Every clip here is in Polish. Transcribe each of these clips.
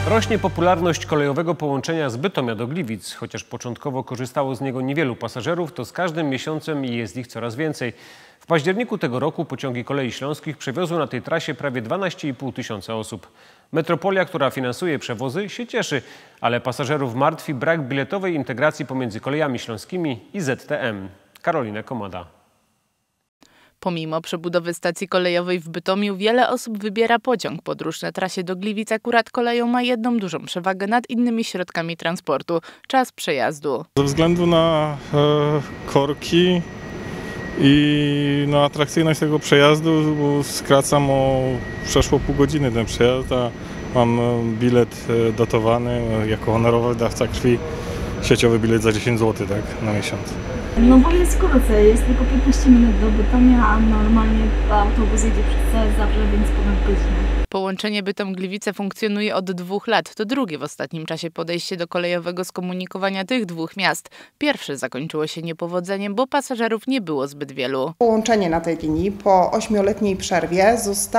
Rośnie popularność kolejowego połączenia z Bytomia do Gliwic. Chociaż początkowo korzystało z niego niewielu pasażerów, to z każdym miesiącem jest ich coraz więcej. W październiku tego roku pociągi Kolei Śląskich przewiozły na tej trasie prawie 12,5 tysiąca osób. Metropolia, która finansuje przewozy, się cieszy, ale pasażerów martwi brak biletowej integracji pomiędzy Kolejami Śląskimi i ZTM. Karolina Komada. Pomimo przebudowy stacji kolejowej w Bytomiu, wiele osób wybiera pociąg. Podróż na trasie do Gliwic akurat koleją ma jedną dużą przewagę nad innymi środkami transportu – czas przejazdu. Ze względu na korki i atrakcyjność tego przejazdu, bo skracam o przeszło pół godziny ten przejazd, a mam bilet dotowany jako honorowy dawca krwi, sieciowy bilet za 10 zł na miesiąc. No bo jest krócej, jest tylko 15 minut do Bytomia, a normalnie autobus jedzie przez całe Zabrze, więc ponad godzinę. Połączenie Bytom-Gliwice funkcjonuje od 2 lat. To drugie w ostatnim czasie podejście do kolejowego skomunikowania tych dwóch miast. Pierwsze zakończyło się niepowodzeniem, bo pasażerów nie było zbyt wielu. Połączenie na tej linii po 8-letniej przerwie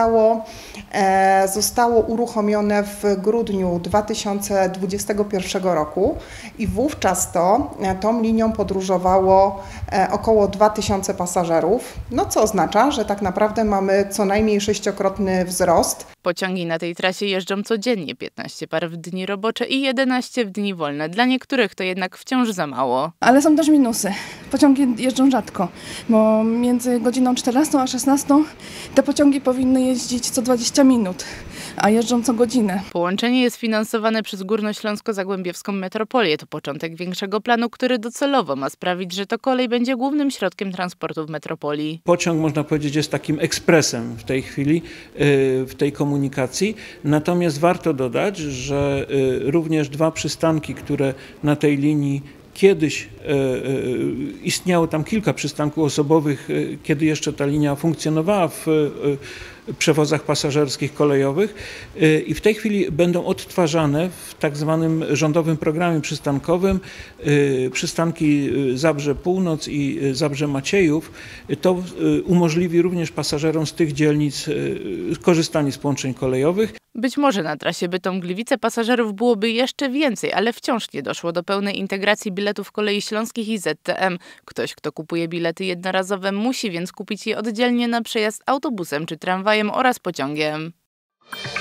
zostało uruchomione w grudniu 2021 roku i wówczas tą linią podróżowało około 2000 pasażerów, co oznacza, że tak naprawdę mamy co najmniej 6-krotny wzrost. Pociągi na tej trasie jeżdżą codziennie, 15 par w dni robocze i 11 w dni wolne. Dla niektórych to jednak wciąż za mało. Ale są też minusy. Pociągi jeżdżą rzadko, bo między godziną 14 a 16 te pociągi powinny jeździć co 20 minut, a jeżdżą co godzinę. Połączenie jest finansowane przez Górnośląsko-Zagłębiowską Metropolię. To początek większego planu, który docelowo ma sprawić, że to kolej będzie głównym środkiem transportu w metropolii. Pociąg, można powiedzieć, jest takim ekspresem w tej chwili, w tej komunikacji. Natomiast warto dodać, że również 2 przystanki, które na tej linii kiedyś istniało tam kilka przystanków osobowych, kiedy jeszcze ta linia funkcjonowała w przewozach pasażerskich kolejowych i w tej chwili będą odtwarzane w tak zwanym rządowym programie przystankowym przystanki Zabrze Północ i Zabrze Maciejów. To umożliwi również pasażerom z tych dzielnic korzystanie z połączeń kolejowych. Być może na trasie Bytom-Gliwice pasażerów byłoby jeszcze więcej, ale wciąż nie doszło do pełnej integracji biletów Kolei Śląskich i ZTM. Ktoś, kto kupuje bilety jednorazowe, musi więc kupić je oddzielnie na przejazd autobusem czy tramwajem oraz pociągiem.